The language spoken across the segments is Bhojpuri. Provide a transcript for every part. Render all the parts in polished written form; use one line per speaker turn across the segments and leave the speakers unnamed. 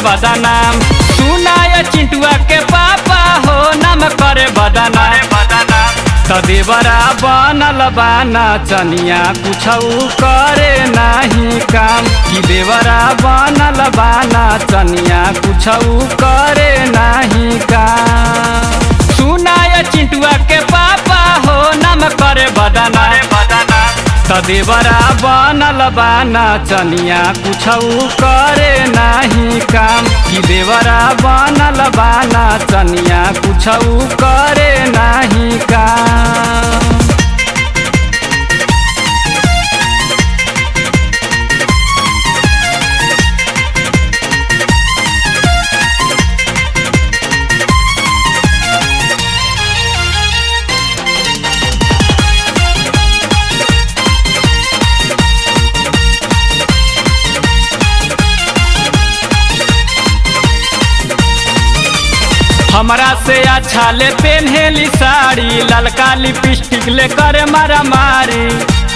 बदनाम। सुनाय चिंटुआ के पापा हो नाम करे बदनाम। तो देवरा बनल बाना चनिया कुछऊ करे नहीं काम। कि देवरा बनल बाना चनिया कुछऊ करे नहीं काम। सुनाय चिंटुआ के पापा हो नाम करे बदनाम। तो देवरा बनल बाना चनिया कुछऊ करे नहीं काम। कि देवरा बनल बाना चनिया कुछऊ करे नहीं काम। हमरा से अच्छा ले पेन्हेली साड़ी, ललका लिपस्टिक ले करे मारा मारी।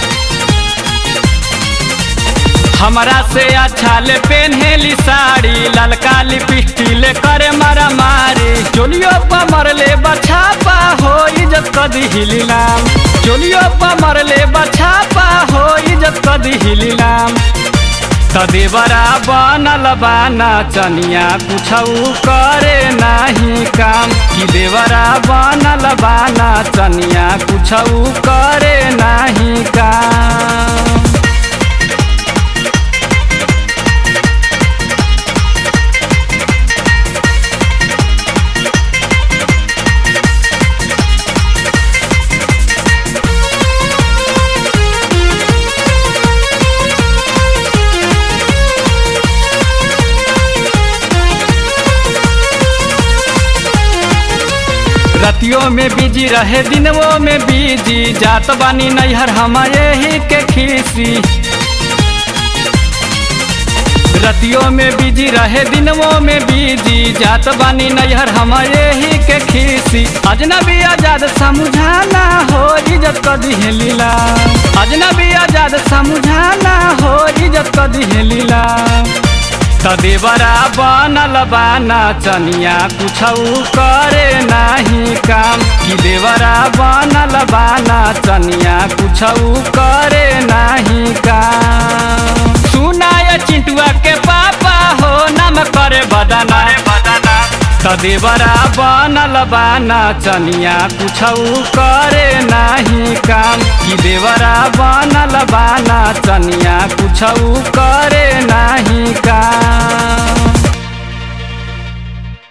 हमरा से अच्छा ले पेन्हेली साड़ी, ललका लिपस्टिक ले करे मारा मारी। चोलियो पर मरले बछापा हो इज्जत कदी हिलीलाम। चोलियो पर मरले बछापा हो इज्जत कदी हिलीलाम। तो देवरा बनल बाना चनिया कुछऊ करे नहीं काम। कि देवरा बनल बाना चनिया कुछऊ करे नहीं काम। रतियों में बिजी रहे दिनवों में बिजी, जात बानी नैहर हम यही के खीसी। रतियों में बिजी रहे दिनवों में बिजी, जात बानी नैहर हम यही के खीसी। अजनबी आजाद समझाना हो इज्जत कदी है लीला। अजनबी आजाद समझाना हो इज्जत कदी है लीला। तो देवरा बनल बाना चनिया कुछऊ करे नहीं काम। कि देवरा बनल बाना चनिया कुछऊ करे नहीं काम। सुनाय चिंटुआ के पापा हो नाम करे बदनाम। तो देवरा बनल बाना चनिया कुछऊ करे नहीं काम। कि देवरा बनल बाना चनिया कुछऊ करे नहीं काम।